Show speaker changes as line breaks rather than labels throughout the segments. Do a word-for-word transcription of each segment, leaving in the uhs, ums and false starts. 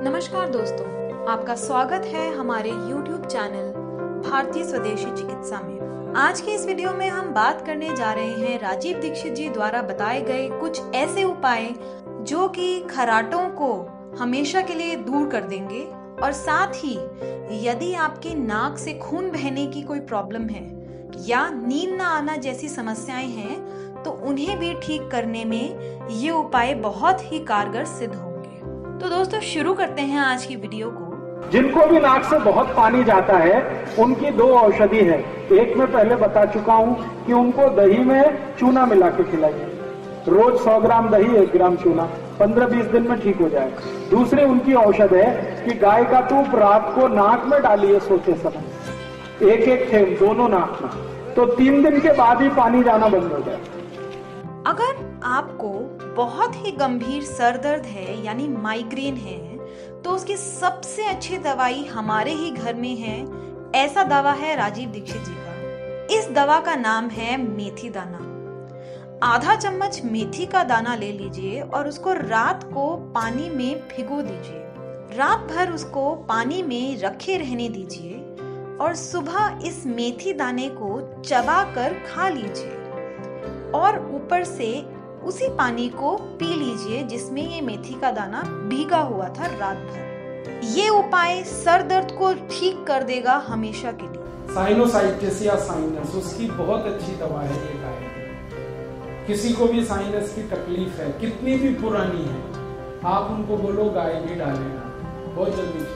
नमस्कार दोस्तों, आपका स्वागत है हमारे YouTube चैनल भारतीय स्वदेशी चिकित्सा में। आज के इस वीडियो में हम बात करने जा रहे हैं राजीव दीक्षित जी द्वारा बताए गए कुछ ऐसे उपाय जो कि खर्राटों को हमेशा के लिए दूर कर देंगे और साथ ही यदि आपकी नाक से खून बहने की कोई प्रॉब्लम है या नींद ना आना जैसी समस्याएं हैं तो उन्हें भी ठीक करने में ये उपाय बहुत ही कारगर सिद्ध होंगे। तो दोस्तों शुरू करते हैं आज की वीडियो को।
जिनको भी नाक से बहुत पानी जाता है उनकी दो औषधि है। एक मैं पहले बता चुका हूं कि उनको दही में चूना मिला के खिलाइए। रोज सौ ग्राम दही, एक ग्राम चूना, पंद्रह बीस दिन में ठीक हो जाए। दूसरी उनकी औषध है कि गाय का दूध रात को नाक में डालिए सोते समय, एक एक थेम दोनों नाक में, तो तीन दिन के बाद ही पानी जाना बंद हो जाए।
अगर आपको बहुत ही गंभीर सर दर्द है यानी माइग्रेन है तो उसकी सबसे अच्छी दवाई हमारे ही घर में है। ऐसा दवा है राजीव दीक्षित जी का। इस दवा का नाम है मेथी दाना। आधा चम्मच मेथी का दाना ले लीजिए और उसको रात को पानी में भिगो दीजिए। रात भर उसको पानी में रखे रहने दीजिए और सुबह इस मेथी दाने को चबाकर खा लीजिए और ऊपर से उसी पानी को पी लीजिए जिसमें ये मेथी का दाना भीगा हुआ था रात भर। ये उपाय सर दर्द को ठीक कर देगा हमेशा के लिए।
साइनोसाइटिस या साइनस, उसकी बहुत अच्छी दवा है ये गाय। किसी को भी साइनस की तकलीफ है, कितनी भी पुरानी है, आप उनको बोलो गाय घी डालेना, बहुत जल्दी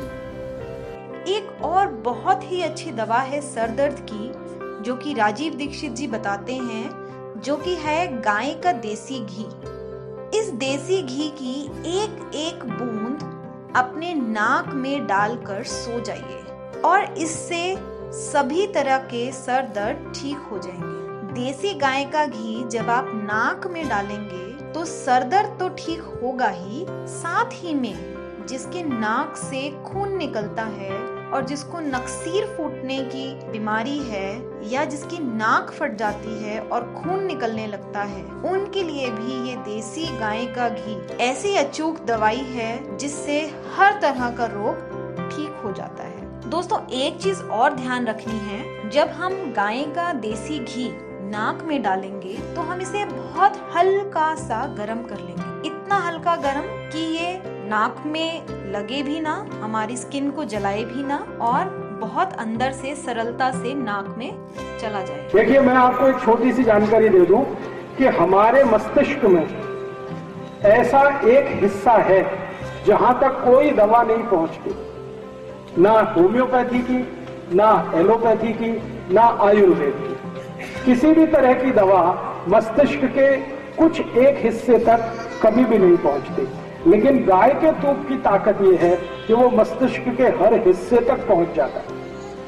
ठीक।
एक और बहुत ही अच्छी दवा है सर दर्द की जो कि राजीव दीक्षित जी बताते हैं, जो कि है गाय का देसी घी। इस देसी घी की एक एक बूंद अपने नाक में डालकर सो जाइए और इससे सभी तरह के सर दर्द ठीक हो जाएंगे। देसी गाय का घी जब आप नाक में डालेंगे तो सर दर्द तो ठीक होगा ही, साथ ही में जिसके नाक से खून निकलता है और जिसको नक्सीर फूटने की बीमारी है या जिसकी नाक फट जाती है और खून निकलने लगता है, उनके लिए भी ये देसी गाय का घी ऐसी अचूक दवाई है जिससे हर तरह का रोग ठीक हो जाता है। दोस्तों एक चीज और ध्यान रखनी है, जब हम गाय का देसी घी नाक में डालेंगे तो हम इसे बहुत हल्का सा गरम कर लेंगे। इतना हल्का गरम कि ये नाक में लगे भी ना, हमारी स्किन को जलाए भी ना और बहुत अंदर से सरलता से नाक में चला जाए।
देखिए मैं आपको एक छोटी सी जानकारी दे दूं कि हमारे मस्तिष्क में ऐसा एक हिस्सा है जहां तक कोई दवा नहीं पहुंचती, ना होम्योपैथी की, ना एलोपैथी की, ना आयुर्वेद की। किसी भी तरह की दवा मस्तिष्क के कुछ एक हिस्से तक कभी भी नहीं पहुंचती, लेकिन गाय के दूध की ताकत यह है कि वो मस्तिष्क के हर हिस्से तक पहुंच जाता है,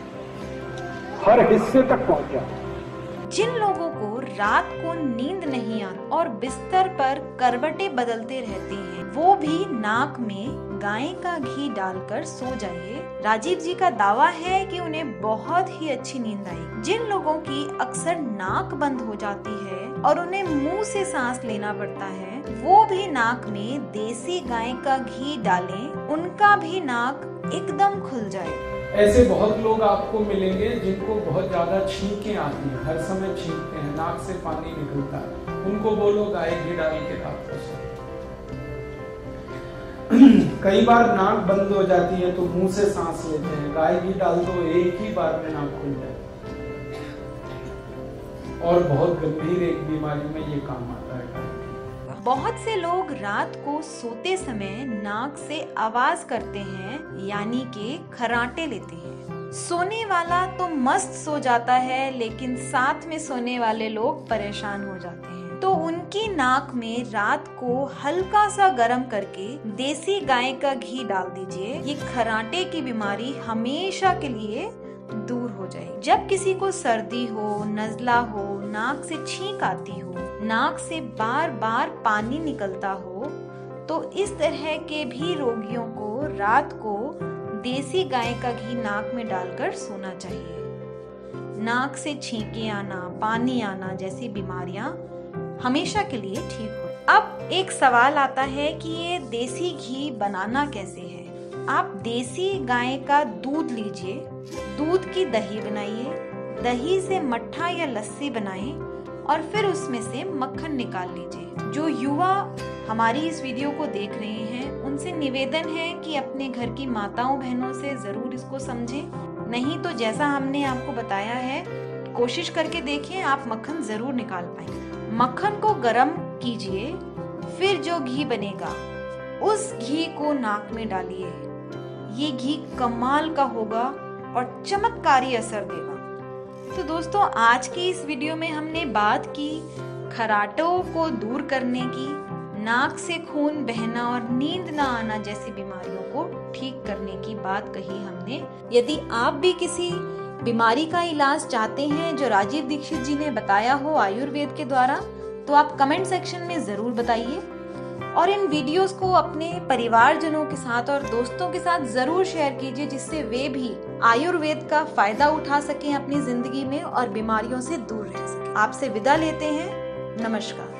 हर हिस्से तक पहुंच जाता है।
जिन लोगों को रात को नींद नहीं आती और बिस्तर पर करवटें बदलते रहते हैं, वो भी नाक में गाय का घी डालकर सो जाइए। राजीव जी का दावा है कि उन्हें बहुत ही अच्छी नींद आई। जिन लोगों की अक्सर नाक बंद हो जाती है और उन्हें मुंह से सांस लेना पड़ता है, वो भी नाक में देसी गाय का घी डालें, उनका भी नाक एकदम खुल जाए।
ऐसे बहुत लोग आपको मिलेंगे जिनको बहुत ज्यादा छींकें आती हैं, हर समय छींकते हैं, नाक से पानी निकलता है, उनको बोलो गाय घी डाल के रात को सो। कई बार नाक बंद हो जाती है तो मुंह से सांस लेते हैं, गाय घी डाल दो, एक ही बार में नाक खुल जाए। और बहुत गंभीर एक बीमारी में ये काम आता है।
बहुत से लोग रात को सोते समय नाक से आवाज करते हैं यानी कि खर्राटे लेते हैं। सोने वाला तो मस्त सो जाता है, लेकिन साथ में सोने वाले लोग परेशान हो जाते हैं। तो उनकी नाक में रात को हल्का सा गर्म करके देसी गाय का घी डाल दीजिए। ये खर्राटे की बीमारी हमेशा के लिए दूर हो जाएगी। जब किसी को सर्दी हो, नज़ला हो, नाक से छींक आती हो, नाक से बार बार पानी निकलता हो, तो इस तरह के भी रोगियों को रात को देसी गाय का घी नाक में डालकर सोना चाहिए। नाक से छींके आना, पानी आना जैसी बीमारियां हमेशा के लिए ठीक हो। अब एक सवाल आता है कि ये देसी घी बनाना कैसे है। आप देसी गाय का दूध लीजिए, दूध की दही बनाइए, दही से मट्ठा या लस्सी बनाएं और फिर उसमें से मक्खन निकाल लीजिए। जो युवा हमारी इस वीडियो को देख रहे हैं उनसे निवेदन है कि अपने घर की माताओं बहनों से जरूर इसको समझें, नहीं तो जैसा हमने आपको बताया है कोशिश करके देखिए, आप मक्खन जरूर निकाल पाएंगे। मक्खन को गरम कीजिए, फिर जो घी बनेगा उस घी को नाक में डालिए। ये घी कमाल का होगा और चमत्कारी असर देगा। तो दोस्तों, आज की इस वीडियो में हमने बात की खराटों को दूर करने की, नाक से खून बहना और नींद ना आना जैसी बीमारियों को ठीक करने की बात कही हमने। यदि आप भी किसी बीमारी का इलाज चाहते हैं जो राजीव दीक्षित जी ने बताया हो आयुर्वेद के द्वारा, तो आप कमेंट सेक्शन में जरूर बताइए और इन वीडियोस को अपने परिवारजनों के साथ और दोस्तों के साथ जरूर शेयर कीजिए, जिससे वे भी आयुर्वेद का फायदा उठा सकें अपनी जिंदगी में और बीमारियों से दूर रह सकें। आपसे विदा लेते हैं, नमस्कार।